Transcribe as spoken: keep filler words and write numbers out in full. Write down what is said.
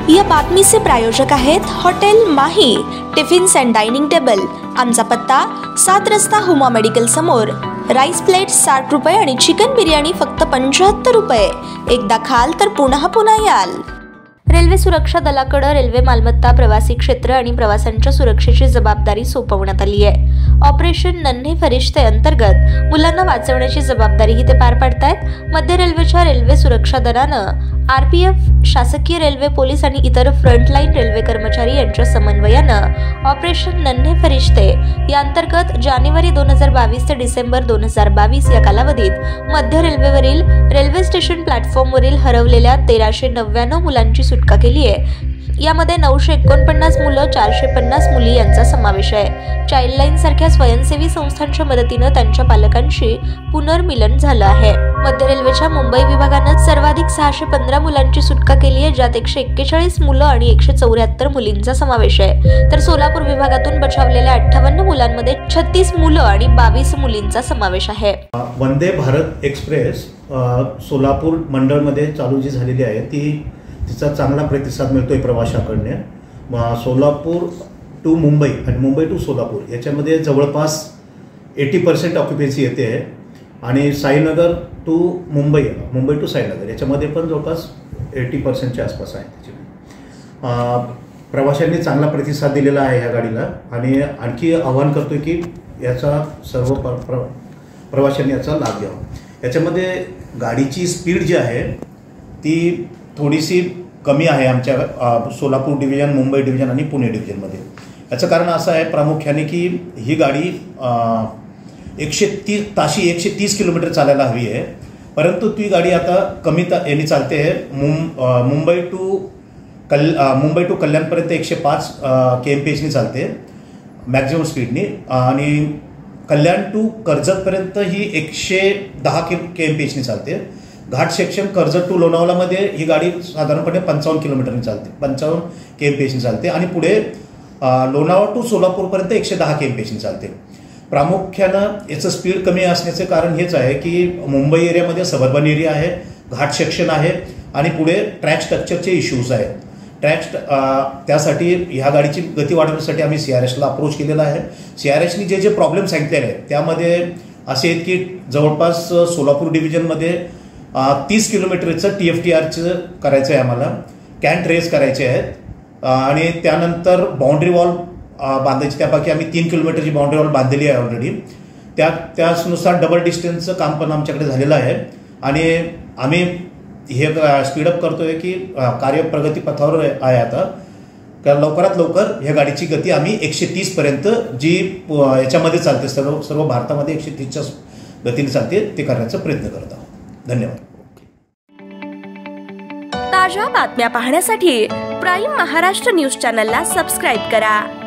या बातमीचे प्रायोजक आहेत hotel Mahi tiffins and dining table. आमचा पत्ता सात रस्ता हुमा मेडिकल समोर। राईस प्लेट साठ रुपये आणि चिकन बिर्याणी फक्त पंच्याहत्तर रुपये। एकदा खाल तर पुन्हा पुन्हा याल। रेल्वे सुरक्षा दलाकडे रेल्वे मालमत्ता, प्रवासी क्षेत्र आणि प्रवाशांच्या सुरक्षेची जबाबदारी सोपवण्यात आली आहे। ऑपरेशन नन्हे फरिश्ते अंतर्गत मुलांना वाचवण्याची जबाबदारीही ते पार पाडतायत। मध्य रेल्वेच्या रेल्वे सुरक्षा दलानं आरपीएफ, शासकीय रेल्वे पोलीस आणि इतर फ्रंटलाईन रेल्वे कर्मचारी यांच्या समन्वयानं ऑपरेशन नन्हे फरिश्ते या अंतर्गत जानेवारी दोन हजार बावीस ते डिसेंबर दोन हजार बावीस या कालावधीत मध्य रेल्वेवरील रेल्वे स्टेशन प्लॅटफॉर्मवरील हरवलेल्या तेराशे नव्याण्णव मुलांची सुटका केली आहे। यामध्ये नऊशे एकोणपन्नास मुलं, चारशे पन्नास मुली यांचा समावेश आहे। चाइल्डलाईन सारख्या स्वयंसेवी संस्थांच्या मदतीनं त्यांच्या पालकांशी पुनर्मिलन झालं आहे। मध्य रेल्वेच्या मुंबई विभागानं सर्वाधिक सहाशे पंधरा मुलांची सुटका केली आहे, ज्यात एकशे एक्केचाळीस मुलं आणि एकशे चौऱ्याहत्तर मुलींचा समावेश आहे। तर सोलापूर विभागातून बचावलेल्या अठ्ठावन्न मुलांमध्ये छत्तीस मुलं आणि बावीस मुलींचा समावेश आहे। वंदे भारत एक्सप्रेस सोलापूर मंडळमध्ये चालू जी झालेली आहे ती तिचा चांगला प्रतिसाद मिळतोय प्रवाशांकडून। सोलापूर टू मुंबई आणि मुंबई टू सोलापूर याच्यामध्ये जवळपास एटी पर्सेंट ऑक्युपन्सी येते आहे आणि साईनगर टू मुंबई, मुंबई टू साईनगर याच्यामध्ये पण जवळपास एटी पर्सेंटच्या आसपास आहे। त्याची प्रवाशांनी चांगला प्रतिसाद दिलेला आहे या गाडीला आणि आणखी आवाहन करतोय की याचा सर्व प्र प्रवाशांनी याचा लाभ घ्यावा। याच्यामध्ये गाडीची स्पीड जी आहे ती थोडीशी कमी आहे आमच्या सोलापूर डिव्हिजन, मुंबई डिव्हिजन आणि पुणे डिव्हिजनमध्ये। याचं कारण असं आहे प्रामुख्याने की ही गाडी एकशे तीस ताशी एकशे तीस किलोमीटर चालायला हवी आहे, परंतु ती गाडी आता कमी ता याने चालते आहे। मुं मुंबई टू कल मुंबई टू कल्याणपर्यंत एकशे पाच के एम पी एचनी चालते मॅक्झिमम स्पीडनी आणि कल्याण टू कर्जतपर्यंत ही एकशे दहा के के एम पी एचनी चालते। घाट सेक्शन कर्जत टू लोणावळामध्ये ही गाडी साधारणपणे पंचावन्न किलोमीटरनी चालते, पंचावन्न के एम पी एचनी चालते आणि पुढे लोणावळा टू सोलापूरपर्यंत एकशे दहा के एम पी एचनी चालते। प्रामुख्यानं याचं स्पीड कमी असण्याचे कारण हेच आहे की मुंबई एरियामध्ये सबर्बन एरिया आहे, घाट सेक्शन आहे आणि पुढे ट्रॅक स्ट्रक्चरचे इश्यूज आहेत। ट्रॅक त्यासाठी ह्या गाडीची गती वाढवण्यासाठी आम्ही सी आर एसला अप्रोच केलेला आहे। सी आर एसनी जे जे प्रॉब्लेम सांगितलेले आहेत त्यामध्ये असे आहेत की जवळपास सोलापूर डिव्हिजनमध्ये तीस किलोमीटरचं टी एफ टी आरचं करायचं आहे आम्हाला, कॅन ट्रेस करायचे आहेत आणि त्यानंतर बाउंड्री वॉल बांधायची। त्यापैकी आम्ही तीन किलोमीटरची बाउंड्री वॉल बांधलेली आहे ऑलरेडी। त्या त्यानुसार डबल डिस्टन्सचं काम पण आमच्याकडे झालेलं आहे आणि आम्ही हे स्पीडअप करतोय की कार्य प्रगतीपथावर आहे आता। कारण लवकरात लवकर ह्या गाडीची गती आम्ही एकशे तीस पर्यंत जी याच्यामध्ये चालते, सर्व सर्व भारतामध्ये एकशे तीसच्या गतीने चालते ते करण्याचा प्रयत्न करत आहोत। धन्यवाद। ताज्या बातम्या पाहण्यासाठी प्राईम महाराष्ट्र न्यूज चॅनलला सबस्क्राईब करा।